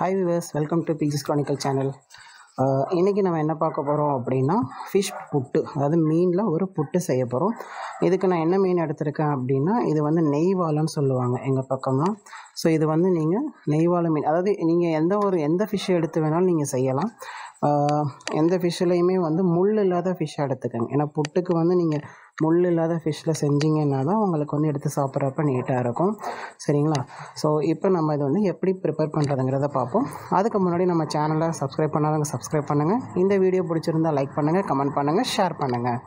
Hi viewers, welcome to Pix's Chronicle channel. இன்றைக்கி நம்ம என்ன பார்க்க போகிறோம் அப்படின்னா ஃபிஷ் புட்டு, அதாவது மீனில் ஒரு புட்டு செய்ய போகிறோம். இதுக்கு நான் என்ன மீன் எடுத்திருக்கேன் அப்படின்னா, இது வந்து நெய்வாலைன்னு சொல்லுவாங்க எங்கள் பக்கம்லாம். ஸோ இது வந்து நீங்கள் நெய்வாலை மீன், அதாவது நீங்கள் எந்த ஃபிஷ் எடுத்து வேணாலும் நீங்கள் செய்யலாம். எந்த ஃபிஷ்ஷுலையுமே வந்து முள் இல்லாத ஃபிஷ்ஷாக எடுத்துக்கோங்க. ஏன்னா புட்டுக்கு வந்து நீங்கள் முள் இல்லாத ஃபிஷ்ஷில் செஞ்சிங்கன்னா தான் உங்களுக்கு வந்து எடுத்து சாப்பிட்றப்ப நீட்டாக இருக்கும். சரிங்களா? ஸோ இப்போ நம்ம இதை வந்து எப்படி ப்ரிப்பேர் பண்ணுறதுங்கிறத பார்ப்போம். அதுக்கு முன்னாடி நம்ம சேனலை சப்ஸ்கிரைப் பண்ணாதவங்க சப்ஸ்கிரைப் பண்ணுங்கள். இந்த வீடியோ பிடிச்சிருந்தால் லைக் பண்ணுங்கள், கமெண்ட் பண்ணுங்கள், ஷேர் பண்ணுங்கள்.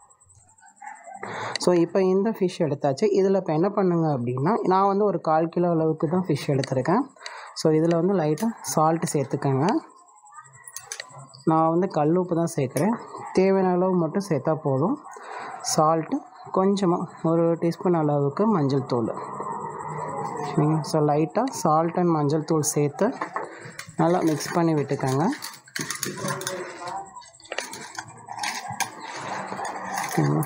ஸோ இப்போ இந்த ஃபிஷ் எடுத்தாச்சு. இதில் இப்போ என்ன பண்ணுங்க அப்படின்னா, நான் வந்து ஒரு 1/4 கிலோ அளவுக்கு தான் ஃபிஷ் எடுத்திருக்கேன். ஸோ இதில் வந்து லைட்டாக சால்ட்டு சேர்த்துக்கோங்க. நான் வந்து கல் உப்பு தான் சேர்க்குறேன். தேவையான அளவு மட்டும் சேர்த்தா போதும். சால்ட்டு கொஞ்சமாக 1 டீஸ்பூன் அளவுக்கு மஞ்சள் தூள். சரிங்க. ஸோ லைட்டாக சால்ட் அண்ட் மஞ்சள் தூள் சேர்த்து நல்லா மிக்ஸ் பண்ணி விட்டுக்கோங்க. ஓகேங்களா?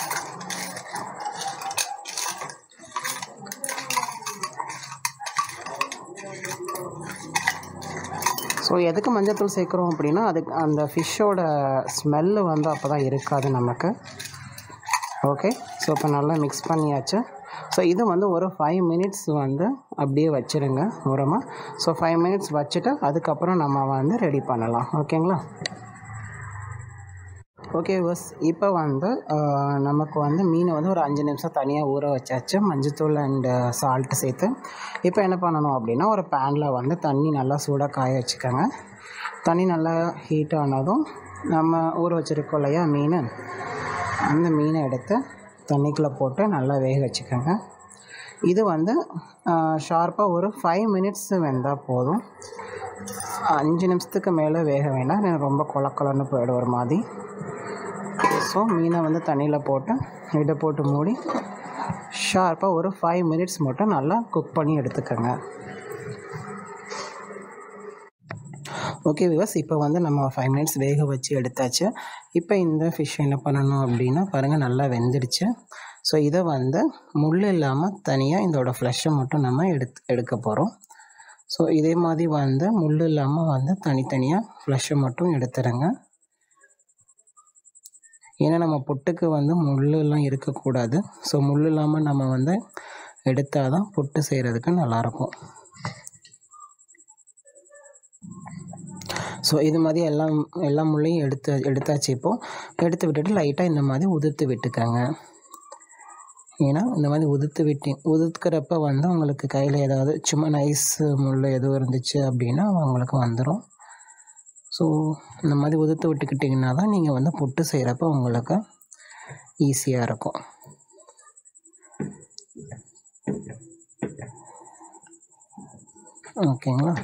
ஸோ எதுக்கு மஞ்சத்தூள் சேர்க்குறோம் அப்படின்னா, அதுக்கு அந்த ஃபிஷ்ஷோட ஸ்மெல்லு வந்து அப்போ தான் இருக்காது நமக்கு. ஓகே. ஸோ இப்போ நல்லா மிக்ஸ் பண்ணியாச்சு. ஸோ இது வந்து ஒரு 5 மினிட்ஸ் வந்து அப்படியே வச்சுருங்க ஓரமாக. ஸோ 5 மினிட்ஸ் வச்சுட்டு அதுக்கப்புறம் நம்ம வந்து ரெடி பண்ணலாம். ஓகேங்களா? ஓகே பஸ். இப்போ வந்து நமக்கு வந்து மீனை வந்து ஒரு 5 நிமிஷம் தனியாக ஊற வச்சாச்சு, மஞ்சத்தூள் அண்டு சால்ட்டு சேர்த்து. இப்போ என்ன பண்ணணும் அப்படின்னா, ஒரு பேனில் வந்து தண்ணி நல்லா சூடாக காய வச்சுக்கோங்க. தண்ணி நல்லா ஹீட் ஆனதும் நம்ம ஊற வச்சுருக்கோம் இல்லையா மீன், அந்த மீனை எடுத்து தண்ணிக்குள்ளே போட்டு நல்லா வேக வச்சுக்கோங்க. இது வந்து ஷார்ப்பாக ஒரு 5 மினிட்ஸ் வெந்தால் போதும். 5 நிமிஷத்துக்கு மேலே வேக வேண்டாம், ரொம்ப கொலன்னு போயிடும் ஒரு மாதிரி. ஸோ மீனை வந்து தண்ணியில் போட்டு இதை போட்டு மூடி ஷார்ப்பாக ஒரு 5 மினிட்ஸ் மட்டும் நல்லா குக் பண்ணி எடுத்துக்கோங்க. ஓகே விவர்ஸ், இப்போ வந்து நம்ம 5 மினிட்ஸ் வேக வச்சு எடுத்தாச்சு. இப்போ இந்த ஃபிஷ் என்ன பண்ணணும் அப்படின்னா, பாருங்கள் நல்லா வெந்துடுச்சு. ஸோ இதை வந்து முள் இல்லாமல் தனியாக இதோட ஃப்ளஷை மட்டும் நம்ம எடுக்க போகிறோம். ஸோ இதே மாதிரி வந்து முள் இல்லாமல் வந்து தனித்தனியாக ஃப்ளஷை மட்டும் எடுத்துடுங்க. ஏன்னா நம்ம புட்டுக்கு வந்து முள்ளெல்லாம் இருக்கக்கூடாது. ஸோ முள் இல்லாமல் நம்ம வந்து எடுத்தால் தான் புட்டு செய்கிறதுக்கு நல்லாயிருக்கும். ஸோ இது மாதிரி எல்லா முள்ளையும் எடுத்தாச்சு. இப்போது எடுத்து விட்டுட்டு லைட்டாக இந்த மாதிரி உதிர்த்து விட்டுக்கோங்க. ஏன்னா இந்த மாதிரி உதுக்கிறப்ப வந்து உங்களுக்கு கையில் ஏதாவது சும்மா நைஸ் முள் எதுவும் இருந்துச்சு அப்படின்னா உங்களுக்கு வந்துடும். ஸோ இந்த மாதிரி உதிர்த்து விட்டுக்கிட்டிங்கன்னா தான் நீங்கள் வந்து புட்டு செய்கிறப்ப உங்களுக்கு ஈஸியாக இருக்கும். ஓகேங்களா?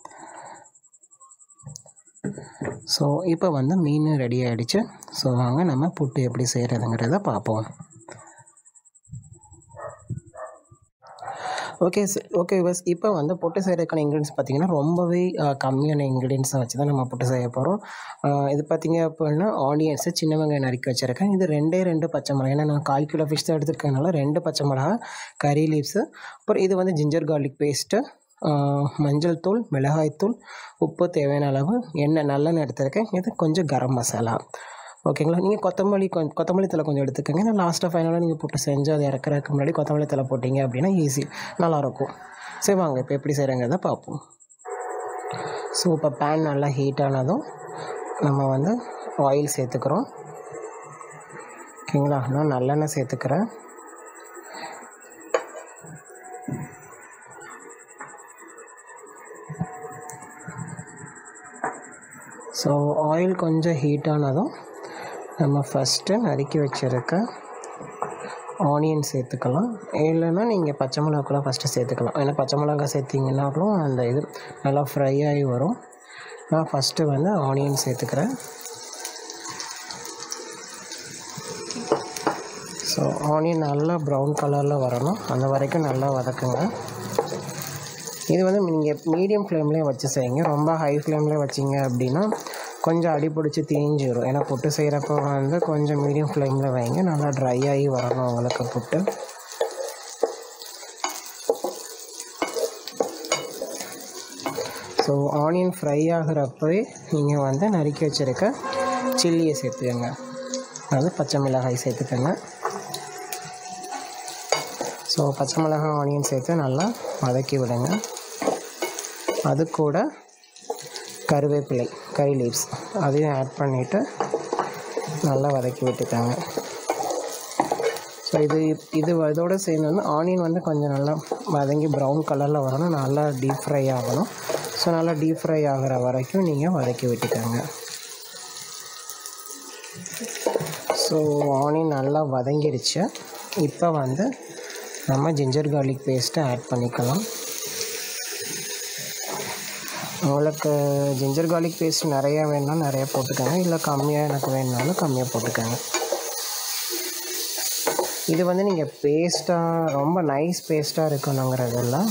ஸோ இப்போ வந்து மீன் ரெடி ஆகிடுச்சு. ஸோ வாங்க நம்ம புட்டு எப்படி செய்கிறதுங்கிறத பார்ப்போம். ஓகே பஸ். இப்போ வந்து புட்டு செய்கிறதுக்கான இன்க்ரீடியன்ஸ் பார்த்திங்கன்னா ரொம்பவே கம்மியான இன்க்ரீடியன்ஸை வச்சு தான் நம்ம புட்டு செய்ய போகிறோம். இது பார்த்திங்க அப்படின்னா, ஆனியன்ஸு சின்ன வெங்காயம் நறுக்கி வச்சுருக்கேன். இது 2 பச்சை மிளகா, ஏன்னா நான் 1/4 கிலோ ஃபிஷ் தான் எடுத்துருக்கனால 2 பச்சை மிளகா, கறி லீவ்ஸு, அப்புறம் இது வந்து ஜிஞ்சர் கார்லிக் பேஸ்ட்டு, மஞ்சள் தூள், மிளகாய்த்தூள், உப்பு தேவையான அளவு, எண்ணெய் நல்லெண்ணெய் எடுத்துருக்கேன். இது கொஞ்சம் கரம் மசாலா. ஓகேங்களா? நீங்கள் கொத்தமல்லி தழை கொஞ்சம் எடுத்துக்கோங்க. ஏன்னா லாஸ்ட்டாக ஃபைனலாக நீங்கள் புட்டு செஞ்சு அதை இறக்குறதுக்கு முன்னாடி கொத்தமல்லி தழை போட்டிங்க அப்படின்னா ஈஸி, நல்லாயிருக்கும். சரி வாங்க இப்போ எப்படி செய்கிறங்கிறத பார்ப்போம். ஸோ இப்போ பேன் நல்லா ஹீட் ஆனதும் நம்ம வந்து ஆயில் சேர்த்துக்கிறோம். ஓகேங்களா? நான் நல்லெண்ணெய் சேர்த்துக்கிறேன். ஸோ ஆயில் கொஞ்சம் ஹீட் ஆனதும் நம்ம ஃபஸ்ட்டு நறுக்கி வச்சுருக்க ஆனியன் சேர்த்துக்கலாம். இல்லைன்னா நீங்கள் பச்சை மிளகா கூட ஃபஸ்ட்டு சேர்த்துக்கலாம். ஏன்னா பச்சை மிளகா சேர்த்திங்கன்னாலும் அந்த இது நல்லா ஃப்ரை ஆகி வரும். நான் ஃபஸ்ட்டு வந்து ஆனியன் சேர்த்துக்கிறேன். ஸோ ஆனியன் நல்லா ப்ரௌன் கலரில் வரணும், அந்த வரைக்கும் நல்லா வதக்குங்க. இது வந்து நீங்கள் மீடியம் ஃப்ளேம்லேயே வச்சு செய்யுங்க. ரொம்ப ஹை ஃப்ளேம்லேயே வச்சிங்க அப்படின்னா கொஞ்சம் அடி பிடிச்சி தீஞ்சிடும். ஏன்னா புட்டு செய்கிறப்ப வந்து கொஞ்சம் மீடியம் ஃப்ளேமில் வைங்க, நல்லா ட்ரை ஆகி வரணும் உங்களுக்கு புட்டு. ஸோ ஆனியன் ஃப்ரை ஆகிறப்பவே நீங்கள் வந்து நறுக்கி வச்சுருக்க சில்லியை சேர்த்துக்கோங்க, அதாவது பச்சை மிளகாய் சேர்த்துக்கோங்க. ஸோ பச்சை மிளகாய் ஆனியன் சேர்த்து நல்லா வதக்கி விடுங்க. அது கூட கருவேப்பிலை, கறி லீவ்ஸ் அதையும் ஆட் பண்ணிவிட்டு நல்லா வதக்கி விட்டுக்காங்க. ஸோ இதோடு சேர்ந்து வந்து ஆனியன் வந்து கொஞ்சம் நல்லா வதங்கி ப்ரௌன் கலரில் வரணும், நல்லா டீப் ஃப்ரை ஆகணும். ஸோ நல்லா டீப் ஃப்ரை ஆகிற வரைக்கும் நீங்கள் வதக்கி விட்டுக்காங்க. ஸோ ஆனியன் நல்லா வதங்கிடுச்சு. இப்போ வந்து நம்ம ஜிஞ்சர் கார்லிக் பேஸ்ட்டை ஆட் பண்ணிக்கலாம். உங்களுக்கு ஜிஞ்சர் கார்லிக் பேஸ்ட் நிறையா வேணும்னா நிறையா போட்டுக்கோங்க, இல்லை கம்மியாக எனக்கு வேணுனாலும் கம்மியாக போட்டுக்கோங்க. இது வந்து நீங்கள் பேஸ்ட்டாக ரொம்ப நைஸ் பேஸ்ட்டாக இருக்கணுங்கிறதெல்லாம்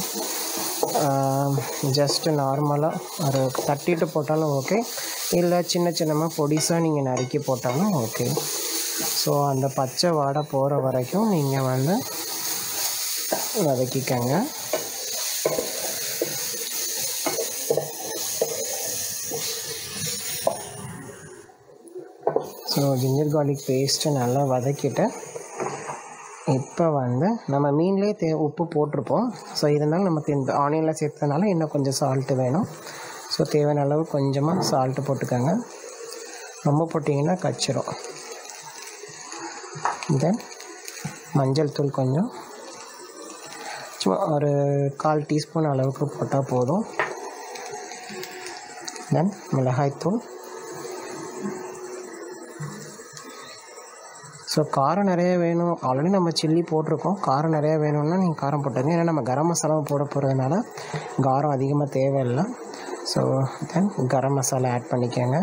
ஜஸ்ட்டு நார்மலாக ஒரு தட்டிட்டு போட்டாலும் ஓகே, இல்லை சின்ன சின்னமாக பொடிசாக நீங்கள் நறுக்கி போட்டாலும் ஓகே. ஸோ அந்த பச்சை வாடை போகிற வரைக்கும் நீங்கள் வந்து வதக்கிக்கங்க. ஸோ ஜிஞ்சர் கார்லிக் பேஸ்ட்டு நல்லா வதக்கிட்டு இப்போ வந்து நம்ம மீன்லேயே உப்பு போட்டிருப்போம். ஸோ இருந்தாலும் நமக்கு இந்த ஆனியனில் சேர்த்ததுனால இன்னும் கொஞ்சம் சால்ட்டு வேணும். ஸோ தேவையான அளவு கொஞ்சமாக சால்ட்டு போட்டுக்கோங்க, ரொம்ப போட்டிங்கன்னா கச்சிரும். தென் மஞ்சள் தூள் கொஞ்சம், சும்மா ஒரு 1/4 டீஸ்பூன் அளவுக்கு போட்டால் போதும். தென் மிளகாய்த்தூள். ஸோ காரம் நிறைய வேணும், ஆல்ரெடி நம்ம சில்லி போட்டிருக்கோம், காரம் நிறையா வேணும்னா நீங்கள் காரம் போட்டுங்க. ஏன்னா நம்ம கரம் மசாலாவும் போட போகிறதுனால காரம் அதிகமாக தேவையில்லை. So then garam masala add பண்ணிக்கோங்க.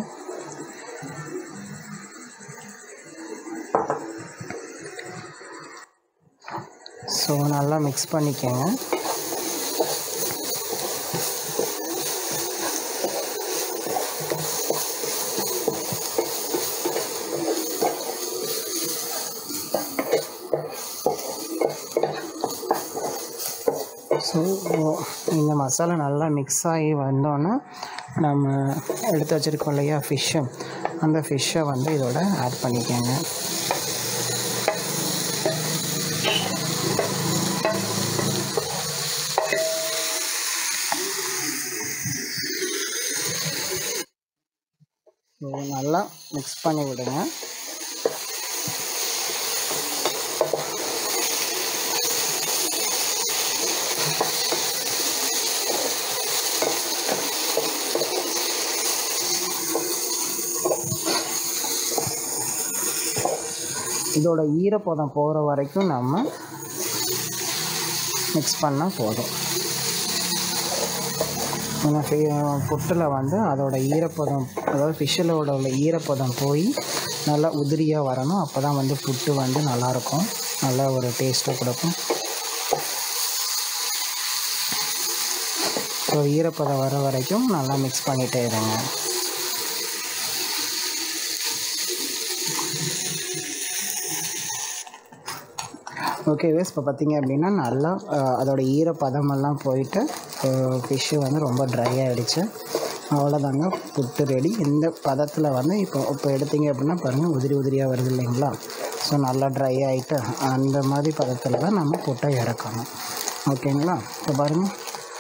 ஸோ நல்லா மிக்ஸ் பண்ணிக்கோங்க. ஸோ இந்த மசாலா நல்லா மிக்ஸ் ஆகி வந்தோன்னா நம்ம எடுத்து வச்சுருக்கோம் இல்லையா ஃபிஷ்ஷு, அந்த ஃபிஷ்ஷை வந்து இதோட ஆட் பண்ணிக்கோங்க. ஸோ நல்லா மிக்ஸ் பண்ணி விடுங்க. இதோட ஈரப்பதம் போகிற வரைக்கும் நம்ம மிக்ஸ் பண்ணால் போதும். ஏன்னா புட்டில் வந்து அதோட ஈரப்பதம், அதாவது ஃபிஷ்ஷில் உள்ள ஈரப்பதம் போய் நல்லா உதிரியாக வரணும். அப்போ தான் வந்து புட்டு வந்து நல்லாயிருக்கும், நல்லா ஒரு டேஸ்ட்டை கொடுக்கும். ஸோ ஈரப்பதம் வர வரைக்கும் நல்லா மிக்ஸ் பண்ணிகிட்டே இருங்க. ஓகே வேஸ், இப்போ பார்த்திங்க அப்படின்னா நல்லா அதோடய ஈரப்பதமெல்லாம் போயிட்டு ஃபிஷ்ஷு வந்து ரொம்ப ட்ரை ஆகிடுச்சு. அவ்வளோதாங்க, புட்டு ரெடி. இந்த பதத்தில் வந்து இப்போ எடுத்திங்க அப்படின்னா பாருங்கள் உதிரி உதிரியாக வருது இல்லைங்களா. ஸோ நல்லா ட்ரை ஆகிட்டு அந்த மாதிரி பதத்தில் தான் நம்ம புட்டை இறக்கணும். ஓகேங்களா, இப்போ பாருங்கள்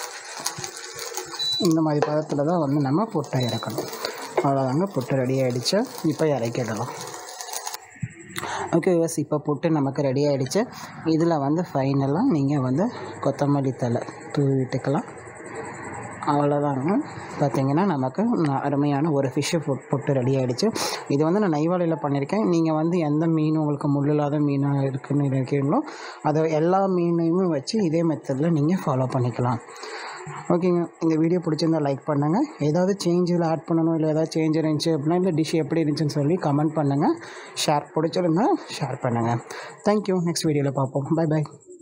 இந்த மாதிரி பதத்தில் தான் வந்து நம்ம புட்டை இறக்கணும். அவ்வளோதாங்க, புட்டு ரெடி ஆகிடுச்சு. இப்போ இறக்கிடலாம். ஓகே யூஸ், இப்போ புட்டு நமக்கு ரெடி ஆகிடுச்சு. இதில் வந்து ஃபைனலாக நீங்கள் வந்து கொத்தமல்லி தழை தூவி விட்டுக்கலாம். அவ்வளோதாங்க, பார்த்திங்கன்னா நமக்கு அருமையான ஒரு ஃபிஷ்ஷு புட்டு ரெடி ஆகிடுச்சு. இது வந்து நான் நெய்வாலையில் பண்ணியிருக்கேன். நீங்கள் வந்து எந்த மீன் உங்களுக்கு முள் இல்லாத மீனாக இருக்குதுன்னு நினைக்கிறீங்களோ அதை எல்லா மீனையுமே வச்சு இதே மெத்தடில் நீங்கள் ஃபாலோ பண்ணிக்கலாம். ஓகேங்க, இந்த வீடியோ பிடிச்சிருந்தால் லைக் பண்ணுங்கள். ஏதாவது சேஞ்சில் ஆட் பண்ணணும், இல்லை ஏதாவது சேஞ்ச் இருந்துச்சு அப்படின்னா, இல்லை டிஷ் எப்படி இருந்துச்சுன்னு சொல்லி கமெண்ட் பண்ணுங்கள். பிடிச்சிருந்தால் ஷேர் பண்ணுங்கள். தேங்க்யூ. நெக்ஸ்ட் வீடியோவில் பார்ப்போம். பை.